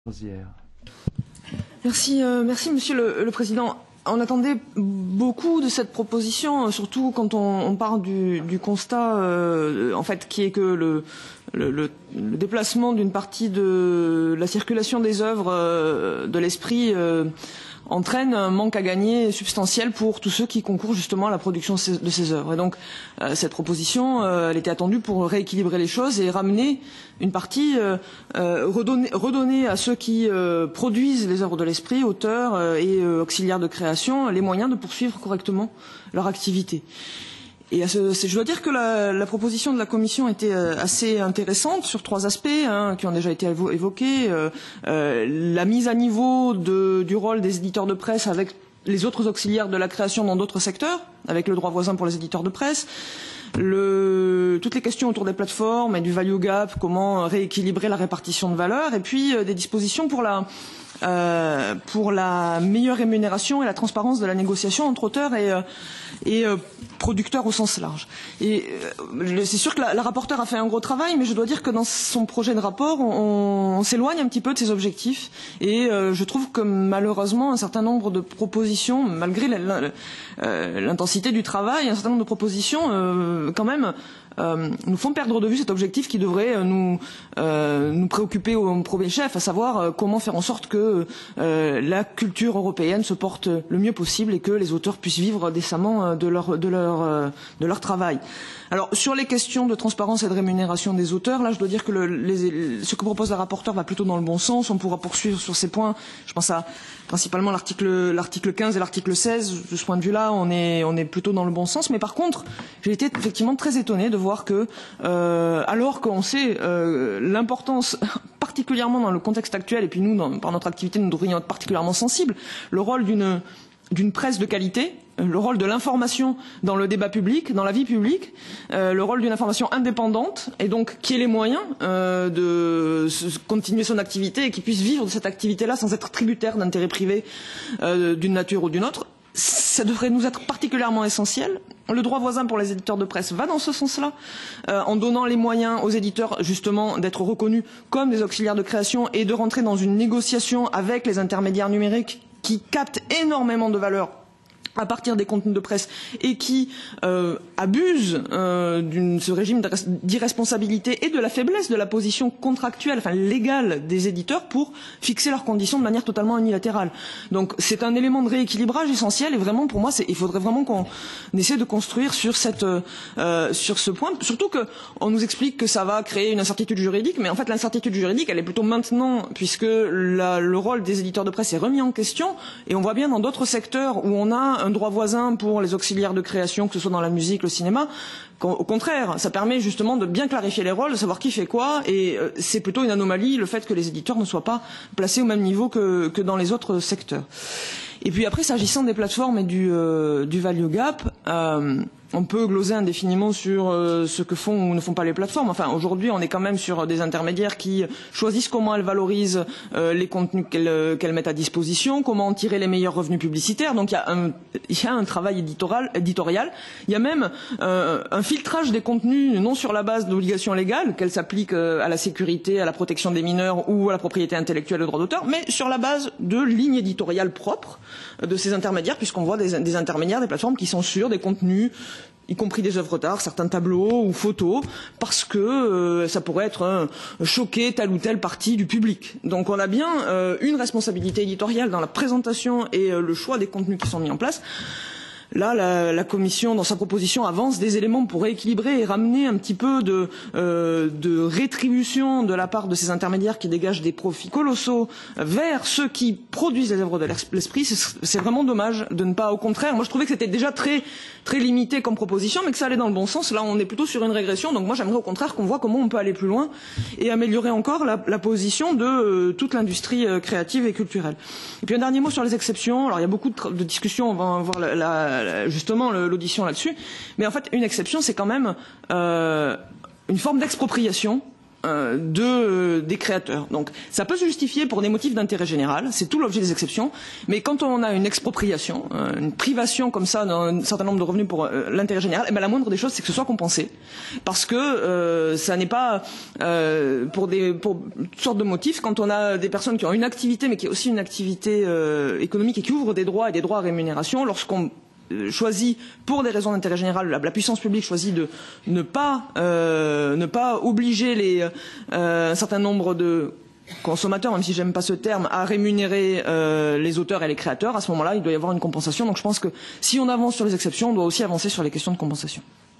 Merci, Monsieur le Président. On attendait beaucoup de cette proposition, surtout quand on part du constat, en fait, qui est que le déplacement d'une partie de la circulation des œuvres de l'esprit entraîne un manque à gagner substantiel pour tous ceux qui concourent justement à la production de ces œuvres. Et donc cette proposition, elle était attendue pour rééquilibrer les choses et ramener une partie, redonner à ceux qui produisent les œuvres de l'esprit, auteurs et auxiliaires de création, les moyens de poursuivre correctement leur activité. Et je dois dire que la proposition de la Commission était assez intéressante sur trois aspects qui ont déjà été évoqués. La mise à niveau du rôle des éditeurs de presse avec les autres auxiliaires de la création dans d'autres secteurs, avec le droit voisin pour les éditeurs de presse. Toutes les questions autour des plateformes et du value gap, comment rééquilibrer la répartition de valeur, et puis des dispositions pour la meilleure rémunération et la transparence de la négociation entre auteurs et producteurs au sens large. Et c'est sûr que la rapporteure a fait un gros travail, mais je dois dire que dans son projet de rapport, on s'éloigne un petit peu de ses objectifs. Et je trouve que malheureusement, un certain nombre de propositions, malgré l'intensité du travail, un certain nombre de propositions quand même nous font perdre de vue cet objectif qui devrait nous préoccuper au premier chef, à savoir comment faire en sorte que la culture européenne se porte le mieux possible et que les auteurs puissent vivre décemment de leur travail. Alors sur les questions de transparence et de rémunération des auteurs, là je dois dire que ce que propose la rapporteure va plutôt dans le bon sens. On pourra poursuivre sur ces points. Je pense à principalement l'article 15 et l'article 16. De ce point de vue-là, on est plutôt dans le bon sens. Mais par contre, j'ai été effectivement très étonnée de voir que, alors qu'on sait l'importance, particulièrement dans le contexte actuel, et puis nous, par notre activité, nous devrions être particulièrement sensibles, le rôle d'une presse de qualité, le rôle de l'information dans le débat public, dans la vie publique, le rôle d'une information indépendante et donc qui ait les moyens de continuer son activité et qui puisse vivre de cette activité-là sans être tributaire d'intérêts privés d'une nature ou d'une autre. Ça devrait nous être particulièrement essentiel. Le droit voisin pour les éditeurs de presse va dans ce sens-là, en donnant les moyens aux éditeurs justement d'être reconnus comme des auxiliaires de création et de rentrer dans une négociation avec les intermédiaires numériques qui captent énormément de valeur à partir des contenus de presse et qui abusent de ce régime d'irresponsabilité et de la faiblesse de la position contractuelle, enfin légale des éditeurs pour fixer leurs conditions de manière totalement unilatérale. Donc c'est un élément de rééquilibrage essentiel et vraiment pour moi il faudrait vraiment qu'on essaie de construire sur ce point, surtout qu'on nous explique que ça va créer une incertitude juridique, mais en fait l'incertitude juridique elle est plutôt maintenant puisque le rôle des éditeurs de presse est remis en question et on voit bien dans d'autres secteurs où on a un droit voisin pour les auxiliaires de création, que ce soit dans la musique, le cinéma. Au contraire, ça permet justement de bien clarifier les rôles, de savoir qui fait quoi, et c'est plutôt une anomalie le fait que les éditeurs ne soient pas placés au même niveau que dans les autres secteurs. Et puis après, s'agissant des plateformes et du value gap, on peut gloser indéfiniment sur ce que font ou ne font pas les plateformes. Enfin, aujourd'hui, on est quand même sur des intermédiaires qui choisissent comment elles valorisent les contenus qu'elles mettent à disposition, comment en tirer les meilleurs revenus publicitaires. Donc, il y a un travail éditorial. Il y a même un filtrage des contenus, non sur la base d'obligations légales, qu'elles s'appliquent à la sécurité, à la protection des mineurs ou à la propriété intellectuelle et au droit d'auteur, mais sur la base de lignes éditoriales propres de ces intermédiaires, puisqu'on voit des intermédiaires, des plateformes qui censurent des contenus, y compris des œuvres d'art, certains tableaux ou photos, parce que ça pourrait être choquer telle ou telle partie du public. Donc on a bien une responsabilité éditoriale dans la présentation et le choix des contenus qui sont mis en place. Là, la Commission, dans sa proposition, avance des éléments pour rééquilibrer et ramener un petit peu de rétribution de la part de ces intermédiaires qui dégagent des profits colossaux vers ceux qui produisent les œuvres de l'esprit. C'est vraiment dommage de ne pas, au contraire. Moi, je trouvais que c'était déjà très limité comme proposition, mais que ça allait dans le bon sens. Là, on est plutôt sur une régression. Donc moi, j'aimerais au contraire qu'on voit comment on peut aller plus loin et améliorer encore la position de toute l'industrie créative et culturelle. Et puis un dernier mot sur les exceptions. Alors il y a beaucoup de discussions. On va voir justement l'audition là-dessus. Mais en fait, une exception, c'est quand même une forme d'expropriation des créateurs. Donc ça peut se justifier pour des motifs d'intérêt général, c'est tout l'objet des exceptions, mais quand on a une expropriation, une privation comme ça d'un certain nombre de revenus pour l'intérêt général, eh bien, la moindre des choses c'est que ce soit compensé, parce que ça n'est pas pour toutes sortes de motifs, quand on a des personnes qui ont une activité mais qui est aussi une activité économique et qui ouvre des droits et des droits à rémunération, lorsqu'on choisit, pour des raisons d'intérêt général, la puissance publique choisit de ne pas obliger un certain nombre de consommateurs, même si j'aime pas ce terme, à rémunérer les auteurs et les créateurs, à ce moment-là, il doit y avoir une compensation. Donc je pense que si on avance sur les exceptions, on doit aussi avancer sur les questions de compensation.